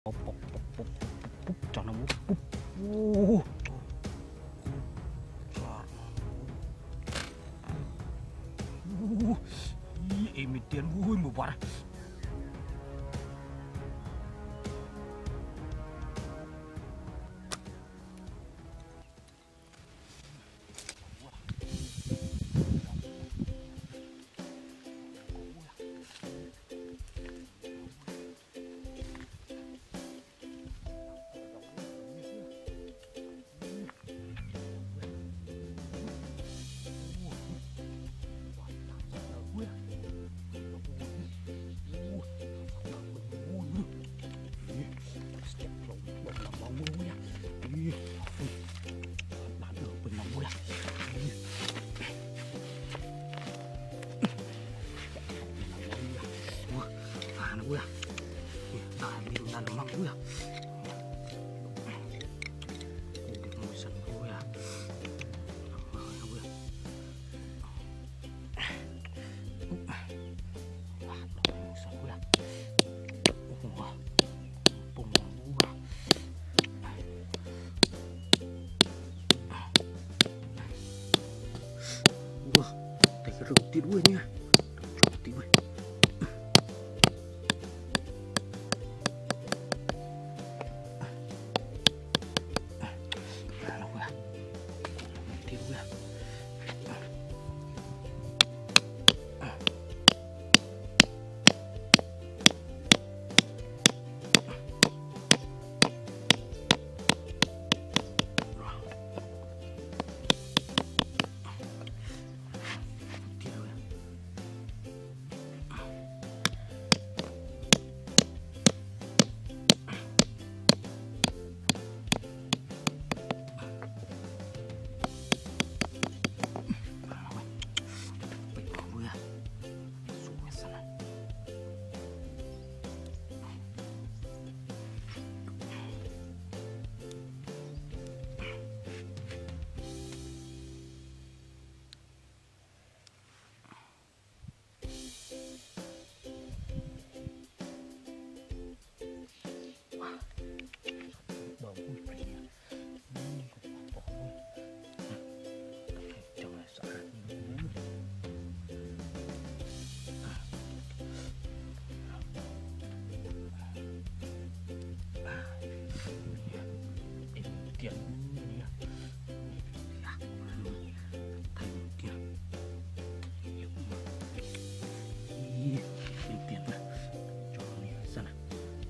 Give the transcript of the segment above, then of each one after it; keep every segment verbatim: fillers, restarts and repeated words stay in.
bốc bốc bốc bốc bốc cho nó bốc bốc ô em mình tiền vui một vài gue nah biru nanam gue ya udah musan gue ya gue wah musan gue wah punggung gue wah tay cái rừng tiết gue nha tiết gue tiền này thành tiền tiền tiền vào cho này xem nào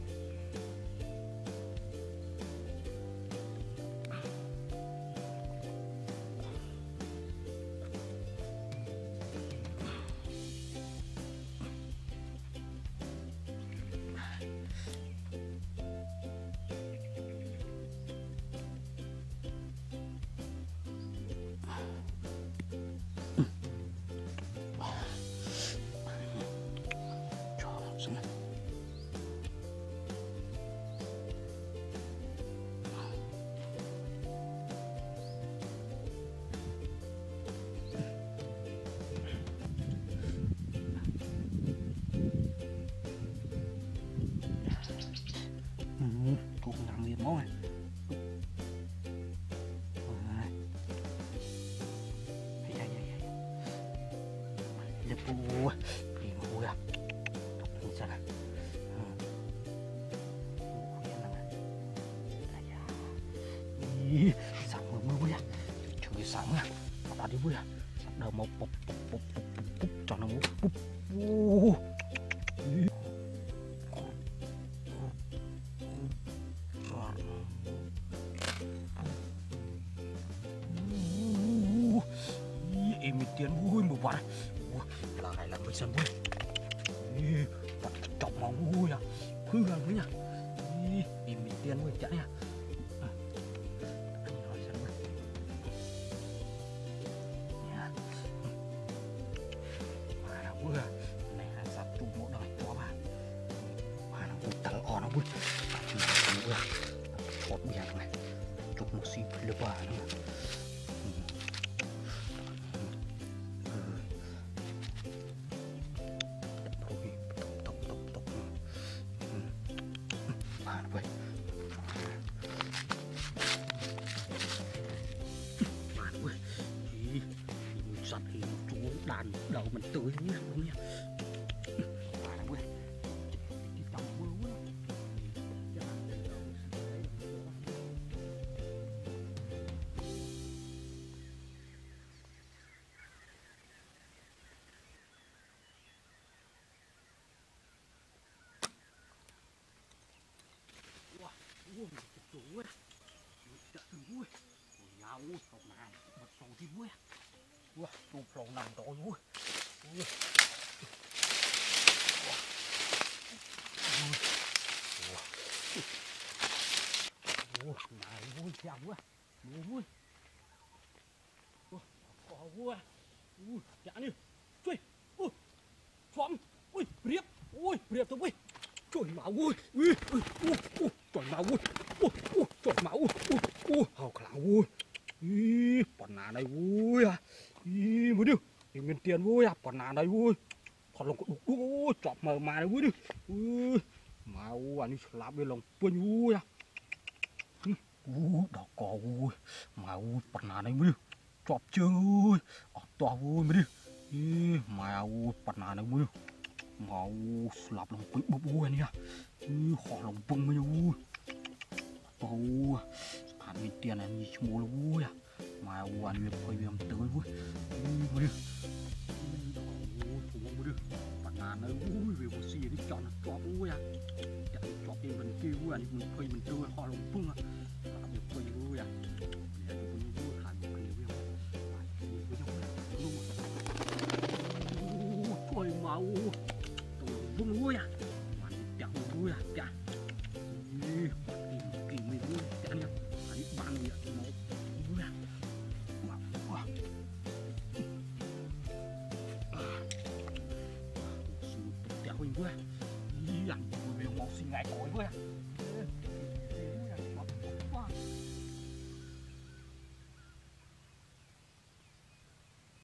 cũng làm việc máu này đẹp bùa thì bùa à không sao nào sáng mưa mưa bùa chuẩn bị sáng à đã đi bùa bắt đầu một bốc bốc bốc bốc cho nó bốc bốc em mình tiền vui một vài là này là mình sân vui đặt trọng máu vui à hư gần với nhá em mình tiền vui chạy nha anh nói sân vui mà là vui à này là sắp tụ một đời to mà mà nó vui tờ o nó vui vui hột biển này chụp một xí lửa bà nữa vậy mình tươi nha luôn nha. Mà nè vui. Cái tàu mưa quá. Ui, chủ ơi, chợ từng vui, nhà ui, phòng này, bật phòng thì vui, ui, tụ phòng nằm rồi vui, ui, ui, này vui chào vui, vui vui, ui, có vui, ui, chả như, chơi, ui, phom, ui, riệp, ui, riệp thôi vui. Trời máu ui, ui, ui, ui, ui, trời máu ui, ui, ui, trời máu ui, ui, ui, hào khảo ui, ui, bọn nà này ui à, ui, mới đi, thì miền tiền ui à, bọn nà này ui, thật lòng có đục ui, chọp mờ mà này ui đi, ui, mà ui, anh làm bên lòng quên ui à, ui, đỏ cò ui, mà ui, bọn nà này mới đi, chọp chơi ui, ở to ui mới đi, ui, mà ui, bọn nà này mới đi. Mau slap lòng quýt búp ui nha, khó lòng vung mới ui, tao ăn miếng tiền này như mua ui à, mà ui ăn miếng phơi miếng tới ui, ui đi, ui thủ mới đi, bạn ăn ơi ui về một xì đi chọn chọn ui à, chọn chọn trên bên kia ui ăn miếng phơi miếng tới khó lòng vung à, ăn miếng phơi ui à, bây giờ chúng tôi ui ăn miếng phơi ui, trời máu vung ui à, bạn chẳng vui à, chả, đi, kỳ mình vui, chả nha, đi bằng vậy, nó vui à, mà quá, sụt tẹo hình vui, đi ăn vui về màu xinh ngại cối vui à.